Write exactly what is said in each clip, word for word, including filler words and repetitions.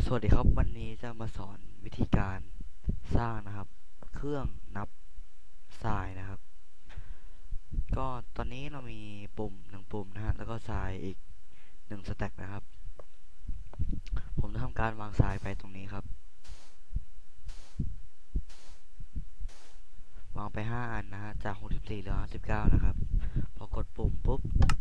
สวัสดีครับวันนี้จะมาสอนวิธีการสร้างนะครับเครื่องนับทรายนะครับก็ตอนนี้เรามีปุ่มหนึ่งปุ่มนะฮะแล้วก็ทรายอีกหนึ่งสแต็กนะครับผมจะทำการวางทรายไปตรงนี้ครับวางไปห้าอันนะฮะจากหกสิบสี่เหลือห้าสิบเก้านะครับพอกดปุ่มปุ๊บ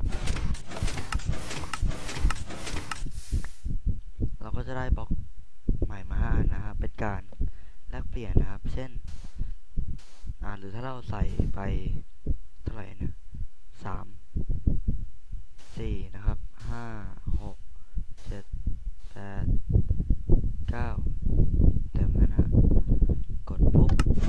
เราก็จะได้บล็อกใหม่มาห้าอันนะฮะเป็นการแลกเปลี่ยนนะครับเช่นอ่าหรือถ้าเราใส่ไปเท่าไหร่เนี่ยสามสี่นะครับห้าหกเจ็ดแปดเก้าเต็มแล้วนะกดปุ๊บ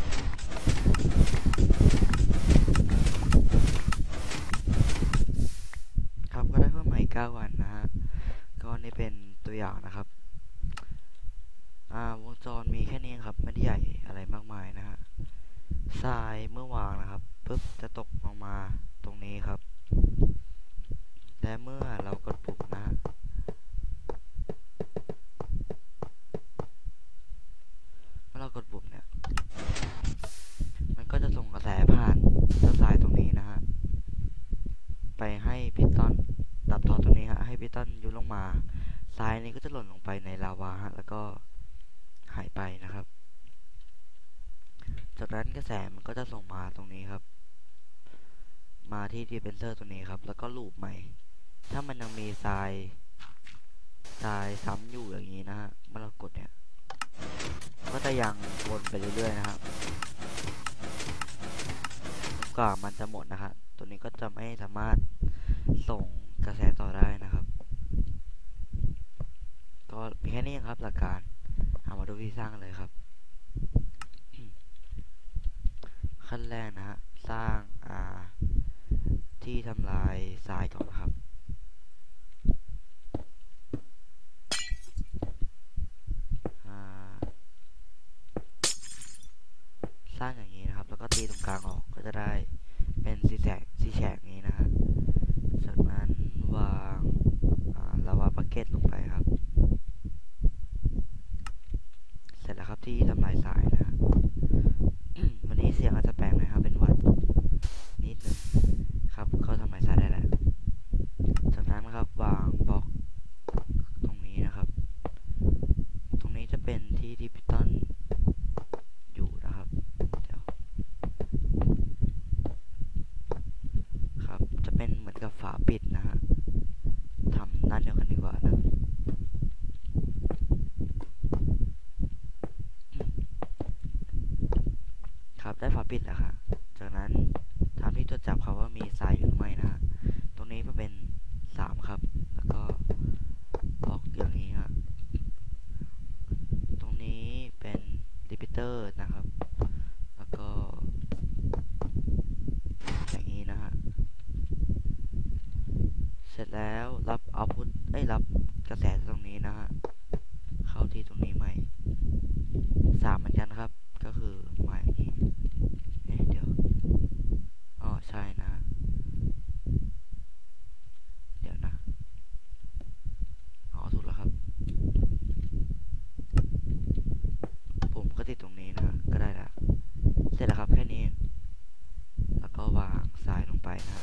ครับก็ได้เพิ่มใหม่เก้าวันนะฮะก็นี่เป็นตัวอย่างนะครับอ่าวงจรมีแค่นี้ครับไม่ได้ใหญ่อะไรมากมายนะฮะทรายเมื่อวางนะครับปุ๊บจะตกลงมาตรงนี้ครับและเมื่อเรากดปุ่มนะฮะเมื่อเรากดปุ่มเนี่ยมันก็จะส่งกระแสผ่านเจ้าทรายตรงนี้นะฮะไปให้พิสตอนดับท่อตรงนี้ฮะให้พิสตอนยุบลงมาทรายนี้ก็จะหล่นลงไปในลาวาฮะแล้วก็หายไปนะครับจากนั้นกระแสมันก็จะส่งมาตรงนี้ครับมาที่ดีเพนเซอร์ตัวนี้ครับแล้วก็ลูปใหม่ถ้ามันยังมีทรายทรายซ้ำอยู่อย่างนี้นะฮะเมื่อเรากดเนี่ยก็จะยังวนไปเรื่อยๆนะครับจนกว่ามันจะหมดนะครับตัวนี้ก็จะไม่สามารถส่งกระแสต่อได้นะครับก็มีแค่นี้ครับหลักการเอามาดูวิธีสร้างกันเลยครับขั้นแรกนะฮะสร้างอ่าที่ทำลายทรายก่อนครับสร้างอย่างนี้นะครับแล้วก็ตีตรงกลางออกก็จะได้เป็นสีแฉกสีแฉกนี้นะฮะจากนั้นวางลาวาบักเก็ตลงไปครับเสร็จแล้วครับที่ทำลายทรายนะฮะ วันนี้เสียงอาจจะแปลกหน่อยครับเป็นหวัดนิดนึงครับก็ทำลายทรายได้แล้วจากนั้นนะครับวางบล็อกตรงนี้นะครับตรงนี้จะเป็นที่ที่พิสตอนอยู่นะครับเดี๋ยวครับจะเป็นเหมือนกับฝาปิดนะฮะทำด้านเดียวกันดีกว่านะครับได้ฝาปิดแล้วครับจากนั้นทำที่ตรวจจับครับว่ามีทรายอยู่หรือไม่นะฮะตรงนี้มันเป็นสามครับแล้วก็บล็อกอย่างนี้ฮะตรงนี้เป็นรีพิเตอร์นะครับแล้วก็อย่างนี้นะฮะเสร็จแล้วรับเอาพุทได้รับกระแสตรงนี้นะฮะเข้าที่ตรงนี้ใหม่สามเหมือนกันครับก็คือมาอย่างนี้เอ๊ะเดี๋ยวอ๋อใช่นะเดี๋ยวนะอ๋อถูกแล้วครับผมก็ติดตรงนี้นะก็ได้ละเสร็จแล้วครับแค่นี้แล้วก็วางทรายลงไปนะ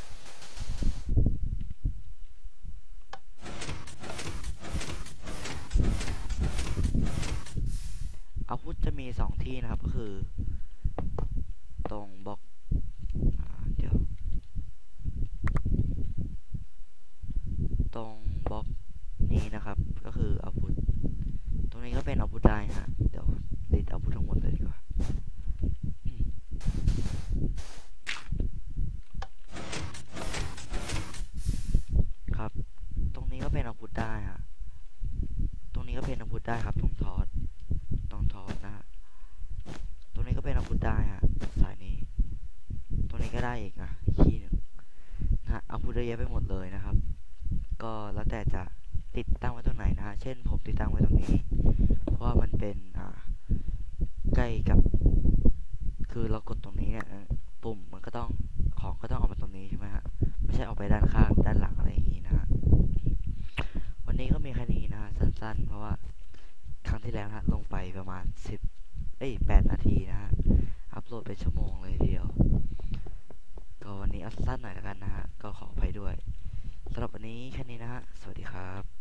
เอาพุทจะมีสองที่นะครับก็คือตรงบล็อกเดี๋ยวตรงบล็อกนี้นะครับก็คือเอาพุทตรงนี้ก็เป็นเอาพุทได้ฮะเดี๋ยวลิดเอาพุททั้งหมดเลยดีกว่าครับตรงนี้ก็เป็นเอาพุทได้ฮะตรงนี้ก็เป็นเอาพุทได้ครับตรงทอดตรงทอดนะฮะตรงนี้ก็เป็นเอาพุทได้ฮะสายนี้ตรงนี้ก็ได้อีกอ่ะอีกที่หนึ่งนะเอาพุทได้เยอะไปหมดเลยนะครับก็แล้วแต่จะติดตั้งไว้ตรงไหนนะฮะเช่นผมติดตั้งไว้ตรงนี้เพราะว่ามันเป็นอ่าใกล้กับคือเรากดตรงนี้เนี่ยปุ่มมันก็ต้องของก็ต้องออกมาตรงนี้ใช่ไหมฮะไม่ใช่ออกไปด้านข้างด้านหลังอะไรอย่างนี้นะฮะวันนี้ก็มีแค่นี้นะฮะสั้นๆเพราะว่าครั้งที่แล้วนะฮะลงไปประมาณสิบเอ้ยแปดนาทีนะฮะอัพโหลดเป็นชั่วโมงเลยทีเดียวก็วันนี้เอาสั้นหน่อยแล้วกันนะฮะก็ขออภัยด้วยสำหรับวันนี้แค่นี้นะฮะสวัสดีครับ